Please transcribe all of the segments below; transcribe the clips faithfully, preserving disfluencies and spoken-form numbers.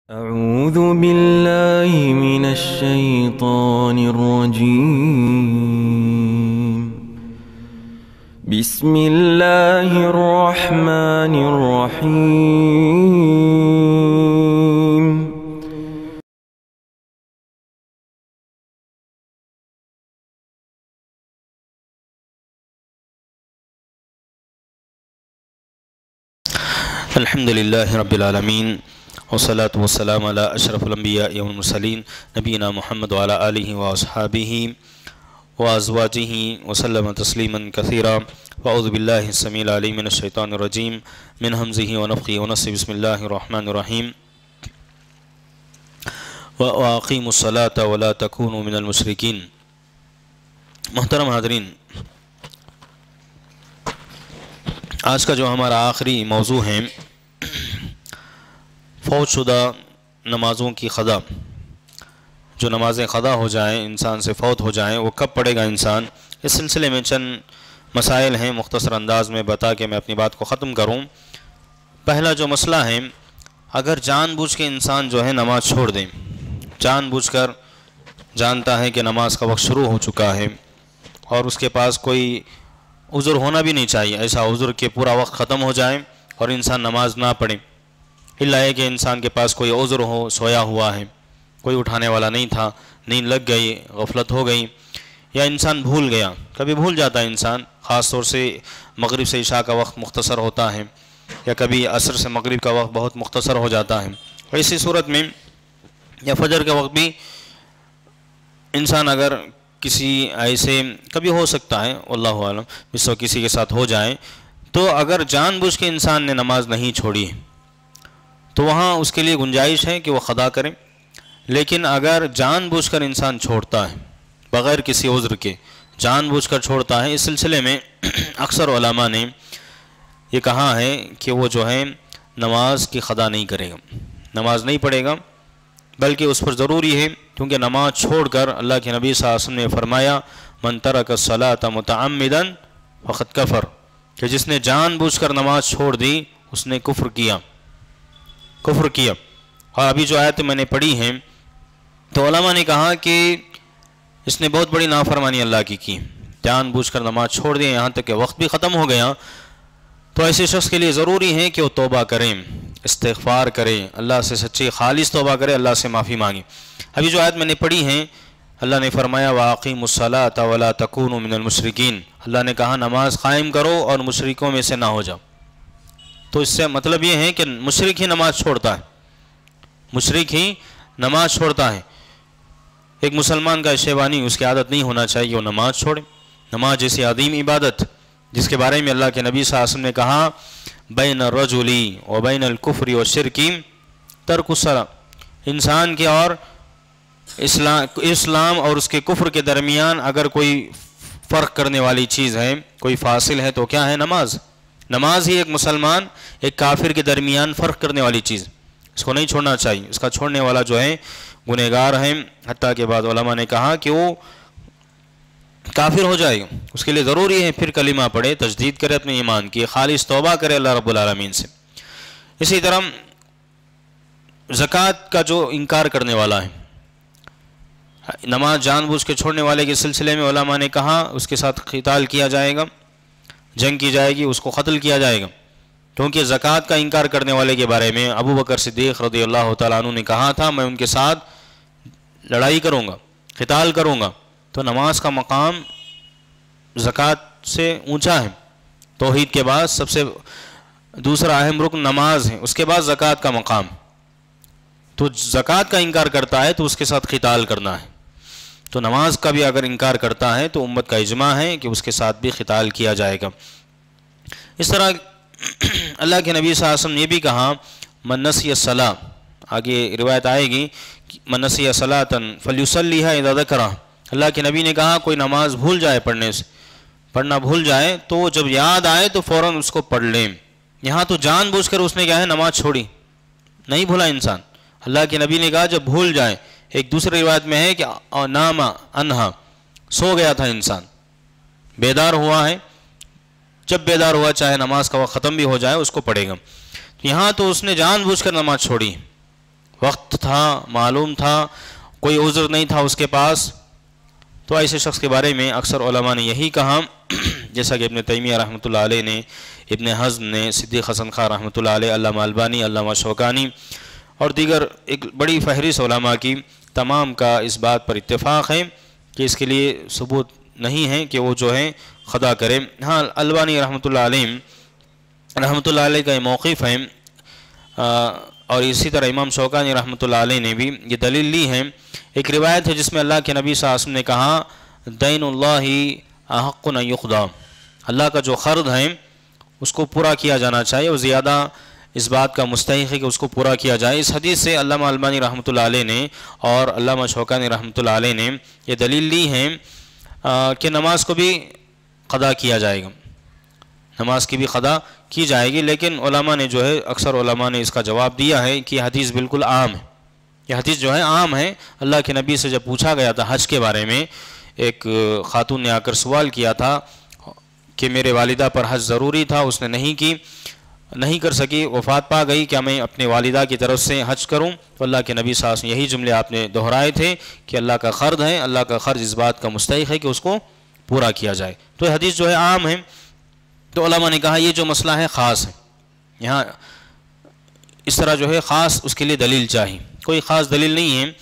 أعوذ بالله من الشيطان الرجيم. بسم الله الرحمن الرحيم. الحمد لله رب العالمين والصلاة والسلام على أشرف الأنبياء والمرسلين نبينا محمد وعلى آله وأصحابه وأزواجه وسلم تسليما كثيرا. وأعوذ بالله السميع العليم من الشيطان الرجيم من همزه ونفخه ونفثه. بسم الله الرحمن الرحيم. وأقيموا الصلاة ولا تكونوا من المشركين. محترم حاضرین، آج کا جو ہمارا آخری موضوع ہے فوت شدہ نمازوں کی قضا. جو نمازیں قضا ہو جائیں، انسان سے فوت ہو جائیں، وہ کب پڑھے گا انسان؟ اس سلسلے میں چند مسائل ہیں، مختصر انداز میں بتا کے میں اپنی بات کو ختم کروں. پہلا جو مسئلہ ہے، اگر جان بوجھ کے انسان جو ہے نماز چھوڑ دیں، جان بوجھ کر جانتا ہے کہ نماز کا وقت شروع ہو چکا ہے اور اس کے پاس کوئی عذر ہونا بھی نہیں چاہیے، ایسا عذر کہ پورا وقت ختم ہو جائے اور انسان نماز نہ پڑھے، الا ہے کہ انسان کے پاس کوئی عذر ہو، سویا ہوا ہے، کوئی اٹھانے والا نہیں تھا، نیند لگ گئی، غفلت ہو گئی، یا انسان بھول گیا. کبھی بھول جاتا ہے انسان، خاص طور سے مغرب سے عشاء کا وقت مختصر ہوتا ہے، یا کبھی عصر سے مغرب کا وقت بہت مختصر ہو جاتا ہے. ایسی صورت میں یا فجر کا وقت بھی انسان اگر کسی ایسے کبھی ہو سکتا ہے، واللہ عالم، جس وقت کسی کے ساتھ ہو جائے، تو اگر جان بوجھ کے انسان نے نماز نہیں چھوڑی ہے تو وہاں اس کے لیے گنجائش ہے کہ وہ قضا کرے. لیکن اگر جان بوجھ کر انسان چھوڑتا ہے، بغیر کسی عذر کے جان بوجھ کر چھوڑتا ہے، اس سلسلے میں اکثر علماء نے یہ کہا ہے کہ وہ جو ہے نماز کی قضا نہیں کرے گا، نماز نہیں پڑھے گا، بلکہ اس پر ضروری ہے، کیونکہ نماز چھوڑ کر اللہ کے نبی صلی اللہ علیہ وسلم نے فرمایا من ترک الصلاۃ متعمدا فقد کفر، کہ جس نے جان بوجھ کر نماز چھوڑ دی اس نے کفر کیا کفر کیا. اور ابھی جو آیت میں نے پڑھی ہیں تو علماء نے کہا کہ اس نے بہت بڑی نافرمانی اللہ کی کی، جان بوجھ کر نماز چھوڑ دی، یہاں تک کہ وقت بھی ختم ہو گیا. تو ایسے شخص کے لیے ضروری ہے کہ وہ توبہ کریں، استغفار کرے، اللہ سے سچی خالص توبہ کرے، اللہ سے معافی مانگے. ابھی جو آیت میں نے پڑھی ہیں، اللہ نے فرمایا وَأَقِيمُوا الصَّلَاةَ وَلَا تَكُونُوا مِنَ الْمُشْرِكِينَ. اللہ نے کہا نماز قائم کرو اور مشرکوں میں سے نہ ہو جاؤ. تو اس سے مطلب یہ ہے کہ مشرک ہی نماز چھوڑتا ہے، مشرک ہی نماز چھوڑتا ہے. ایک مسلمان کا شیوانی اس کی عادت نہیں ہونا چاہیے وہ نماز چھوڑے. نماز جیسی عظیم عبادت جس کے بارے میں اللہ کے نبی صلی اللہ علیہ وسلم نے کہا بین الرجل و بین الکفر والشرک ترک الصلاۃ، انسان کے اور اسلام اسلام اور اس کے کفر کے درمیان اگر کوئی فرق کرنے والی چیز ہے، کوئی فاصل ہے، تو کیا ہے؟ نماز. نماز ہی ایک مسلمان ایک کافر کے درمیان فرق کرنے والی چیز، اس کو نہیں چھوڑنا چاہیے. اس کا چھوڑنے والا جو ہے گنہگار ہے، حتیٰ کہ بعض علماء نے کہا کہ وہ کافر ہو جائے گا. اس کے لیے ضروری ہے پھر کلمہ پڑھے، تجدید کرے اپنے ایمان کی، خالص توبہ کرے اللہ رب العالمین سے. اسی طرح زکوٰۃ کا جو انکار کرنے والا ہے، نماز جان بوجھ کے چھوڑنے والے کے سلسلے میں علماء نے کہا اس کے ساتھ قتال کیا جائے گا، جنگ کی جائے گی، اس کو قتل کیا جائے گا. کیونکہ زکوٰۃ کا انکار کرنے والے کے بارے میں ابو بکر صدیق رضی اللہ تعالیٰ عنہ نے کہا تھا میں ان کے ساتھ لڑائی کروں گا، قتال کروں گا. تو نماز کا مقام زکوٰۃ سے اونچا ہے. توحید کے بعد سب سے دوسرا اہم رکن نماز ہے، اس کے بعد زکوٰۃ کا مقام. تو زکوٰۃ کا انکار کرتا ہے تو اس کے ساتھ قتال کرنا ہے. تو نماز کا بھی اگر انکار کرتا ہے تو امت کا اجماع ہے کہ اس کے ساتھ بھی قتال کیا جائے گا. اس طرح اللہ کے نبی صلی اللہ علیہ وسلم نے یہ بھی کہا من نسی الصلاۃ، آگے روایت آئے گی من نسی صلاۃ فلیصلیھا اذا ذکرھا. اللہ کے نبی نے کہا کوئی نماز بھول جائے پڑھنے سے، پڑھنا بھول جائے تو جب یاد آئے تو فوراً اس کو پڑھ لیں. یہاں تو جان بوجھ کر اس نے کیا ہے نماز چھوڑی، نہیں بھولا انسان. اللہ کے نبی نے کہا جب بھول جائے. ایک دوسری روایت میں ہے کہ نام انہا، سو گیا تھا انسان، بیدار ہوا ہے، جب بیدار ہوا چاہے نماز کا وقت ختم بھی ہو جائے اس کو پڑھے گا. یہاں تو اس نے جان بوجھ کر نماز چھوڑی، وقت تھا، معلوم تھا، کوئی عذر نہیں تھا اس کے پاس، تو ایسے شخص کے بارے میں اکثر علماء نے یہی کہا، جیسا کہ ابن تیمیہ رحمۃ اللہ علیہ نے، ابن حزم نے، صدیق حسن خان رحمۃ اللہ علیہ، علامہ البانی، علامہ شوکانی اور دیگر ایک بڑی فہرست علماء کی تمام کا اس بات پر اتفاق ہے کہ اس کے لیے ثبوت نہیں ہے کہ وہ جو ہے خدا کرے۔ ہاں البانی رحمۃ اللہ علیہ رحمۃ اللہ علیہ کا یہ موقف ہے، اور اسی طرح امام شوکانی رحمۃ اللہ علیہ نے بھی یہ دلیل لی ہے۔ ایک روایت ہے جس میں اللہ کے نبی صلی اللہ علیہ وسلم نے کہا، دین اللہ احق ان یقضی، اللہ کا جو قرض ہے اس کو پورا کیا جانا چاہیے، اور زیادہ اس بات کا مستحق ہے کہ اس کو پورا کیا جائے۔ اس حدیث سے علامہ البانی رحمۃ اللہ علیہ نے اور علامہ شوکانی رحمۃ اللہ علیہ نے یہ دلیل لی ہے کہ نماز کو بھی قضا کیا جائے گا، نماز کی بھی قضا کی جائے گی، لیکن علماء نے جو ہے اکثر علماء نے اس کا جواب دیا ہے کہ یہ حدیث بالکل عام ہے، یہ حدیث جو ہے عام ہے۔ اللہ کے نبی سے جب پوچھا گیا تھا حج کے بارے میں، ایک خاتون نے آ کر سوال کیا تھا کہ میرے والدہ پر حج ضروری تھا، اس نے نہیں کی، نہیں کر سکی، وفات پا گئی، کیا میں اپنے والدہ کی طرف سے حج کروں؟ تو اللہ کے نبی صلی اللہ علیہ وسلم یہی جملے آپ نے دہرائے تھے کہ اللہ کا قرض ہے، اللہ کا قرض اس بات کا مستحق ہے کہ اس کو پورا کیا جائے۔ تو یہ حدیث جو ہے عام ہے، تو علماء نے کہا یہ جو مسئلہ ہے خاص ہے، یہاں اس طرح جو ہے خاص اس کے لیے دلیل چاہیے، کوئی خاص دلیل نہیں ہے۔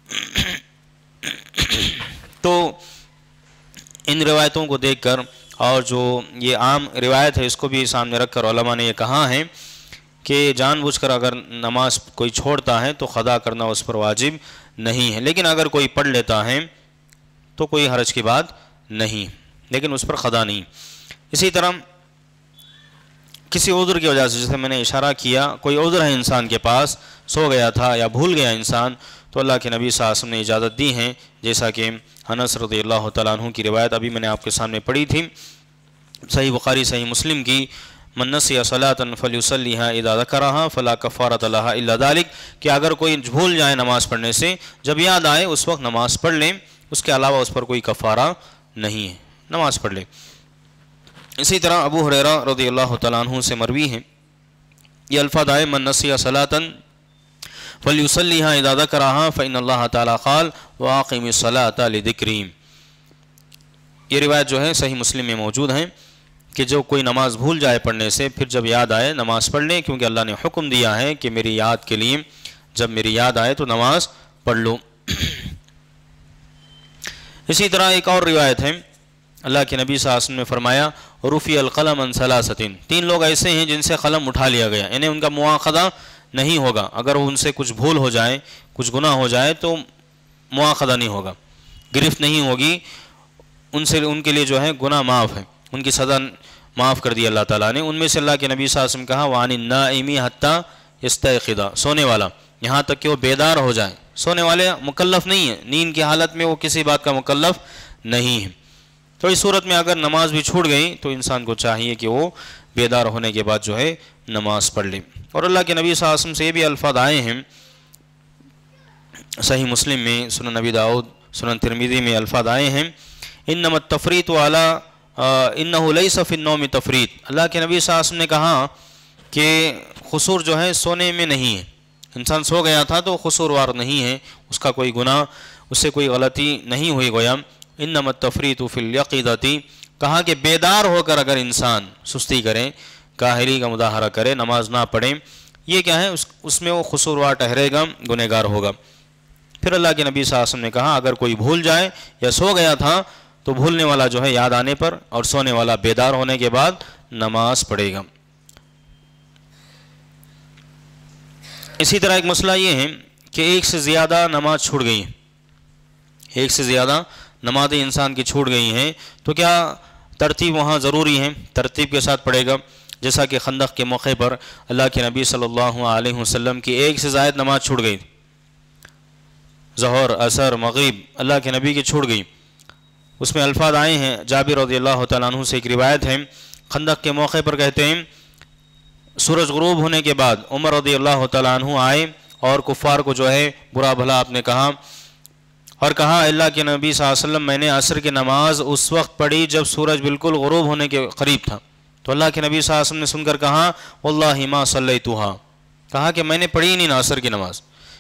تو ان روایتوں کو دیکھ کر اور جو یہ عام روایت ہے اس کو بھی سامنے رکھ کر علماء نے یہ کہا ہے کہ جان بوجھ کر اگر نماز کوئی چھوڑتا ہے تو قضا کرنا اس پر واجب نہیں ہے، لیکن اگر کوئی پڑھ لیتا ہے تو کوئی حرج کی بات نہیں، لیکن اس پر قضا نہیں۔ اسی طرح کسی عذر کی وجہ سے، جیسے میں نے اشارہ کیا، کوئی عذر ہے انسان کے پاس، سو گیا تھا یا بھول گیا انسان، تو اللہ کے نبی صلی اللہ علیہ وسلم نے اجازت دی ہے، جیسا کہ انس رضی اللہ تعالیٰ عنہ کی روایت ابھی میں نے آپ کے سامنے پڑھی تھی، صحیح بخاری صحیح مسلم کی، من نسی صلاۃ فلیصلیھا اذا ذکرھا فلا کفارۃ لھا الا ذلک، کہ اگر کوئی بھول جائے نماز پڑھنے سے، جب یاد آئے اس وقت نماز پڑھ لیں، اس کے علاوہ اس پر کوئی کفارہ نہیں ہے، نماز پڑھ لیں۔ اسی طرح ابو ہریرہ رضی اللہ تعالیٰ عنہ سے مروی ہے، یہ الفاظ آئے، من نسی صلاۃ فلیصلیھا اذا ذکرھا فإن اللہ تعالیٰ قال واقم الصلاۃ لذکری۔ یہ روایت جو ہے صحیح مسلم میں موجود ہیں کہ جو کوئی نماز بھول جائے پڑھنے سے، پھر جب یاد آئے نماز پڑھ لیں، کیونکہ اللہ نے حکم دیا ہے کہ میری یاد کے لیے جب میری یاد آئے تو نماز پڑھ لو۔ اسی طرح ایک اور روایت ہے، اللہ کے نبی صلی اللہ علیہ وسلم نے فرمایا، رفع القلم عن ثلاثۃ، تین لوگ ایسے ہیں جن سے قلم اٹھا لیا گیا، یعنی ان کا مواخذہ نہیں ہوگا، اگر ان سے کچھ بھول ہو جائے، کچھ گناہ ہو جائے تو مواخذہ نہیں ہوگا، گرفت نہیں ہوگی، ان سے ان کے لیے جو ہے گناہ معاف ہے، ان کی سزا معاف کر دی اللہ تعالیٰ نے۔ ان میں سے اللہ کے نبی صلی اللہ علیہ وسلم کہا، وعن النائم حتی یستیقظ، سونے والا یہاں تک کہ وہ بیدار ہو جائے، سونے والے مکلف نہیں ہیں، نیند کی حالت میں وہ کسی بات کا مکلف نہیں ہے۔ تو اس صورت میں اگر نماز بھی چھوٹ گئی تو انسان کو چاہیے کہ وہ بیدار ہونے کے بعد جو ہے نماز پڑھ لے۔ اور اللہ کے نبی صلی اللہ علیہ وسلم سے یہ بھی الفاظ آئے ہیں صحیح مسلم میں، سنن نبی داؤد، سنن ترمذی میں الفاظ آئے ہیں، انما التفریط علی انہ لیس فی النوم تفریط، اللہ کے نبی صلی اللہ علیہ وسلم نے کہا کہ قصور جو ہے سونے میں نہیں ہے، انسان سو گیا تھا تو قصوروار نہیں ہے، اس کا کوئی گناہ، اس سے کوئی غلطی نہیں ہوئی گویا، انما التفریط فی الیقظۃ، کہا کہ بیدار ہو کر اگر انسان سستی کرے، کاہلی کا مظاہرہ کرے، نماز نہ پڑھے، یہ کیا ہے، اس اس میں وہ قصوروار ٹھہرے گا، گنہگار ہوگا۔ پھر اللہ کے نبی صلی اللہ علیہ وسلم نے کہا اگر کوئی بھول جائے یا سو گیا تھا تو بھولنے والا جو ہے یاد آنے پر، اور سونے والا بیدار ہونے کے بعد نماز پڑھے گا۔ اسی طرح ایک مسئلہ یہ ہے کہ ایک سے زیادہ نماز چھوٹ گئی ہیں، ایک سے زیادہ نمازیں انسان کی چھوٹ گئی ہیں، تو کیا ترتیب وہاں ضروری ہے، ترتیب کے ساتھ پڑھے گا؟ جیسا کہ خندق کے موقع پر اللہ کے نبی صلی اللہ علیہ وسلم کی ایک سے زائد نماز چھوٹ گئی، ظہر، عصر، مغرب، اللہ کے نبی کی چھوٹ گئی۔ اس میں الفاظ آئے ہیں، جابر رضی اللہ تعالیٰ عنہ سے ایک روایت ہے، خندق کے موقع پر کہتے ہیں سورج غروب ہونے کے بعد عمر رضی اللہ تعالیٰ عنہ آئے اور کفار کو جو ہے برا بھلا آپ نے کہا، اور کہا اللہ کے نبی صلی اللہ علیہ وسلم میں نے عصر کی نماز اس وقت پڑھی جب سورج بالکل غروب ہونے کے قریب تھا، تو اللہ کے نبی صلی اللہ علیہ وسلم نے سن کر کہا واللہ ما صلیتھا، کہا کہ میں نے پڑھی نہیں نا عصر کی نماز،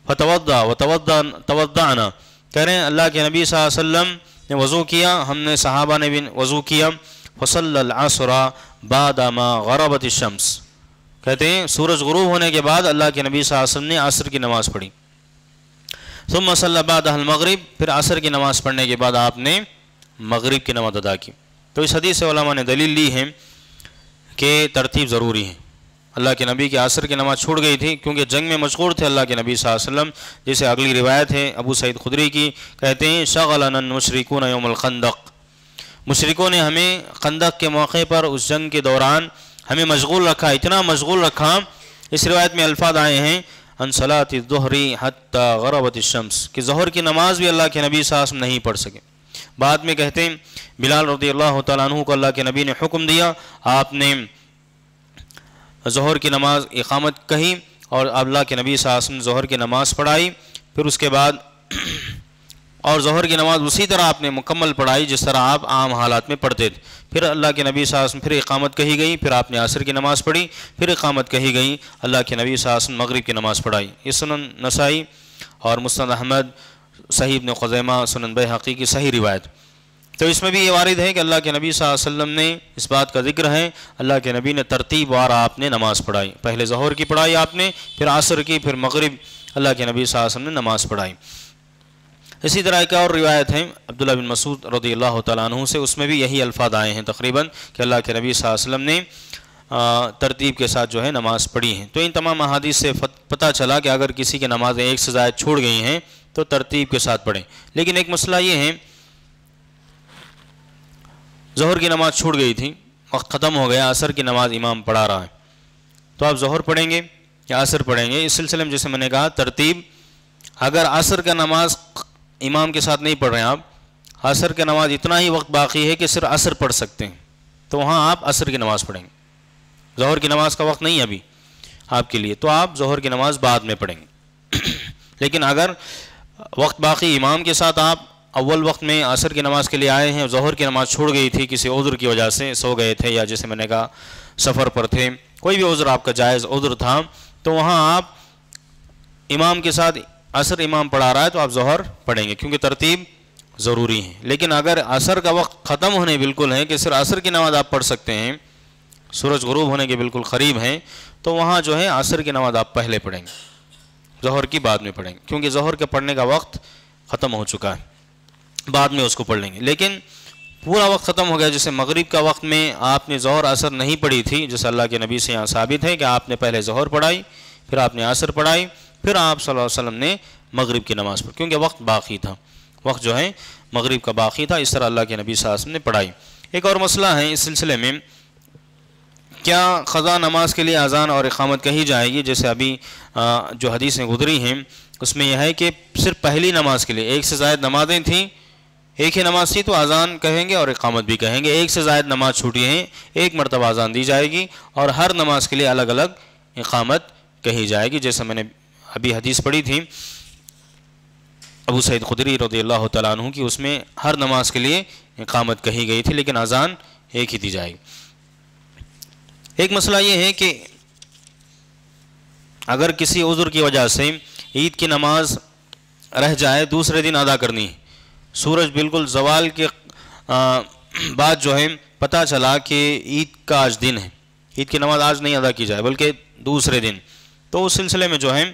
فتوضا وتوضا توضعنا، کہہ رہے ہیں اللہ کے نبی صلی اللہ علیہ وسلم نے وضو کیا، ہم نے صحابہ نے بھی وضو کیا. فصلی العصر بعد ما غربت الشمس، کہتے ہیں سورج غروب ہونے کے بعد اللہ کے نبی صلی اللہ علیہ وسلم نے عصر کی نماز پڑھی. ثم صلی بعدها المغرب، پھر عصر کی نماز پڑھنے کے بعد آپ نے مغرب کی نماز ادا کی. تو اس حدیث سے علماء نے دلیل لی ہے کہ ترتیب ضروری ہے. اللہ کے نبی کی عصر کی نماز چھوٹ گئی تھی کیونکہ جنگ میں مشغول تھے اللہ کے نبی صلی اللہ علیہ وسلم. جیسے اگلی روایت ہے ابو سعید خدری کی، کہتے ہیں شغلنا المشرکون یوم الخندق، مشرکوں نے ہمیں خندق کے موقع پر اس جنگ کے دوران ہمیں مشغول رکھا، اتنا مشغول رکھا. اس روایت میں الفاظ آئے ہیں ان صلاۃ الظہر حتی غربت الشمس، کہ ظہر کی نماز بھی اللہ کے نبی صلی اللہ علیہ وسلم نہیں پڑھ سکے. بعد میں کہتے ہیں بلال رضی اللہ تعالیٰ عنہ کو اللہ کے نبی نے حکم دیا، آپ نے ظہر کی نماز اقامت کہی اور اللہ کے نبی صلی اللہ علیہ وسلم ظہر کی نماز پڑھائی. پھر اس کے بعد اور ظہر کی نماز اسی طرح آپ نے مکمل پڑھائی جس طرح آپ عام حالات میں پڑھتے تھے. پھر اللہ کے نبی صلی اللہ علیہ وسلم پھر اقامت کہی گئی، پھر آپ نے عصر کی نماز پڑھی، پھر اقامت کہی گئی، اللہ کے نبی صلی اللہ علیہ وسلم مغرب کی نماز پڑھائی. یہ سنن نسائی اور مسند احمد، صحیح ابن خزیمہ، سنن بیہقی کی صحیح روایت. تو اس میں بھی یہ وارد ہے کہ اللہ کے نبی صلی اللہ علیہ وسلم نے، اس بات کا ذکر ہے اللہ کے نبی نے ترتیب وار آپ نے نماز پڑھائی. پہلے ظہر کی پڑھائی آپ نے، پھر عصر کی، پھر مغرب اللہ کے نبی صلی اللہ علیہ وسلم نے نماز پڑھائی. اسی طرح ایک اور روایت ہے عبداللہ بن مسعود رضی اللہ تعالیٰ عنہ سے، اس میں بھی یہی الفاظ آئے ہیں تقریباً کہ اللہ کے نبی صلی اللہ علیہ وسلم نے ترتیب کے ساتھ جو ہے نماز پڑھی ہے. تو ان تمام احادیث سے پتہ چلا کہ اگر کسی کی نمازیں ایک سے زائد چھوڑ گئی ہیں تو ترتیب کے ساتھ پڑھیں. لیکن ایک مسئلہ یہ ہے، ظہر کی نماز چھوٹ گئی تھی، وقت ختم ہو گیا، عصر کی نماز امام پڑھا رہا ہے، تو آپ ظہر پڑھیں گے یا عصر پڑھیں گے؟ اس سلسلے میں جیسے میں نے کہا ترتیب، اگر عصر کا نماز امام کے ساتھ نہیں پڑھ رہے ہیں آپ، عصر کی نماز اتنا ہی وقت باقی ہے کہ صرف عصر پڑھ سکتے ہیں، تو وہاں آپ عصر کی نماز پڑھیں گے. ظہر کی نماز کا وقت نہیں ہے ابھی آپ کے لیے، تو آپ ظہر کی نماز بعد میں پڑھیں گے. لیکن اگر وقت باقی امام کے ساتھ آپ اول وقت میں عصر کی نماز کے لیے آئے ہیں، ظہر کی نماز چھوڑ گئی تھی کسی عذر کی وجہ سے، سو گئے تھے یا جیسے میں نے کہا سفر پر تھے، کوئی بھی عذر آپ کا جائز عذر تھا، تو وہاں آپ امام کے ساتھ عصر امام پڑھا رہا ہے تو آپ ظہر پڑھیں گے کیونکہ ترتیب ضروری ہے. لیکن اگر عصر کا وقت ختم ہونے بالکل ہے کہ صرف عصر کی نماز آپ پڑھ سکتے ہیں، سورج غروب ہونے کے بالکل قریب ہیں، تو وہاں جو ہے عصر کی نماز آپ پہلے پڑھیں گے، ظہر کی بعد میں پڑھیں گے، کیونکہ ظہر کے پڑھنے کا وقت ختم ہو چکا ہے، بعد میں اس کو پڑھ لیں گے. لیکن پورا وقت ختم ہو گیا، جیسے مغرب کا وقت میں آپ نے ظہر عصر نہیں پڑھی تھی، جیسے اللہ کے نبی سے یہاں ثابت ہے کہ آپ نے پہلے ظہر پڑھائی، پھر آپ نے عصر پڑھائی، پھر آپ صلی اللہ علیہ وسلم نے مغرب کی نماز پڑھی، کیونکہ وقت باقی تھا، وقت جو ہے مغرب کا باقی تھا. اس طرح اللہ کے نبی صلی اللہ علیہ وسلم نے پڑھائی. ایک اور مسئلہ ہے اس سلسلے میں، کیا قضا نماز کے لیے اذان اور اقامت کہی جائے گی؟ جیسے ابھی جو حدیثیں گزری ہیں اس میں یہ ہے کہ صرف پہلی نماز کے لیے، ایک سے زائد نمازیں تھیں، ایک ہی نماز تھی تو اذان کہیں گے اور اقامت بھی کہیں گے. ایک سے زائد نماز چھوٹی ہیں، ایک مرتبہ اذان دی جائے گی اور ہر نماز کے لیے الگ الگ اقامت کہی جائے گی. جیسے میں نے ابھی حدیث پڑھی تھی ابو سعید خدری رضی اللہ تعالیٰ عنہ کی، اس میں ہر نماز کے لیے اقامت کہی گئی تھی لیکن اذان ایک ہی دی جائے گی. ایک مسئلہ یہ ہے کہ اگر کسی عذر کی وجہ سے عید کی نماز رہ جائے، دوسرے دن ادا کرنی ہے، سورج بالکل زوال کے بعد جو ہے پتہ چلا کہ عید کا آج دن ہے، عید کی نماز آج نہیں ادا کی جائے بلکہ دوسرے دن، تو اس سلسلے میں جو ہے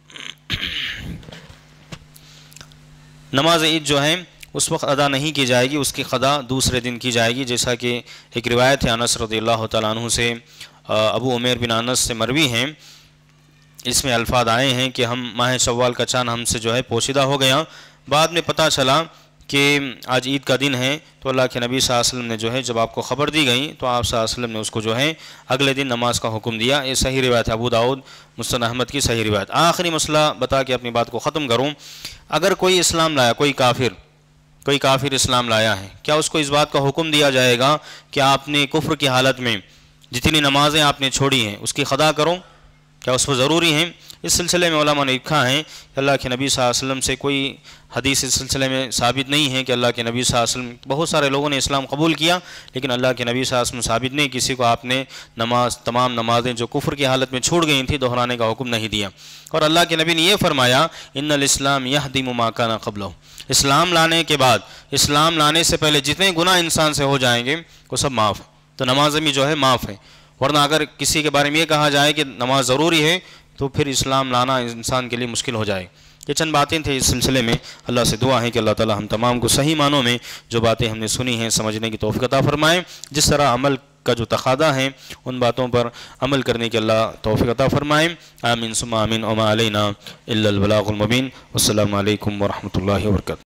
نماز عید جو ہے اس وقت ادا نہیں کی جائے گی، اس کی قضا دوسرے دن کی جائے گی. جیسا کہ ایک روایت ہے انس رضی اللہ تعالیٰ عنہ سے، ابو عمیر بن انس سے مروی ہیں، اس میں الفاظ آئے ہیں کہ ہم ماہ شوال کا چاند ہم سے جو ہے پوشیدہ ہو گیا، بعد میں پتہ چلا کہ آج عید کا دن ہے، تو اللہ کے نبی صلی اللہ علیہ وسلم نے جو ہے جب آپ کو خبر دی گئی تو آپ صلی اللہ علیہ وسلم نے اس کو جو ہے اگلے دن نماز کا حکم دیا. یہ صحیح روایت ہے، ابو داؤد مسند احمد کی صحیح روایت. آخری مسئلہ بتا کے اپنی بات کو ختم کروں، اگر کوئی اسلام لایا، کوئی کافر کوئی کافر اسلام لایا ہے، کیا اس کو اس بات کا حکم دیا جائے گا کہ آپ نے کفر کی حالت میں جتنی نمازیں آپ نے چھوڑی ہیں اس کی قضا کرو؟ کیا اس پر ضروری ہیں؟ اس سلسلے میں علماء نے لکھا ہے کہ اللہ کے نبی صلی اللہ علیہ وسلم سے کوئی حدیث اس سلسلے میں ثابت نہیں ہے کہ اللہ کے نبی صلی اللہ علیہ وسلم، بہت سارے لوگوں نے اسلام قبول کیا لیکن اللہ کے نبی صلی اللہ علیہ وسلم ثابت نہیں، کسی کو آپ نے نماز تمام نمازیں جو کفر کی حالت میں چھوڑ گئی تھیں دہرانے کا حکم نہیں دیا۔ اور اللہ کے نبی نے یہ فرمایا ان الاسلام یہدم ما کان قبلہ، اسلام لانے کے بعد، اسلام لانے سے پہلے جتنے گناہ انسان سے ہو جائیں گے وہ سب معاف ہیں، تو نمازیں بھی جو ہے معاف ہیں۔ ورنہ اگر کسی کے بارے میں یہ کہا جائے کہ نماز ضروری ہے تو پھر اسلام لانا انسان کے لیے مشکل ہو جائے۔ یہ چند باتیں تھیں اس سلسلے میں، اللہ سے دعا ہے کہ اللہ تعالی ہم تمام کو صحیح معنوں میں جو باتیں ہم نے سنی ہیں سمجھنے کی توفیق عطا فرمائیں، جس طرح عمل کا جو تقاضا ہے ان باتوں پر عمل کرنے کی اللہ توفیق عطا فرمائیں۔ آمین ثم آمین وما علینا الا البلاغ المبین۔ والسلام علیکم ورحمۃ اللہ وبرکاتہ۔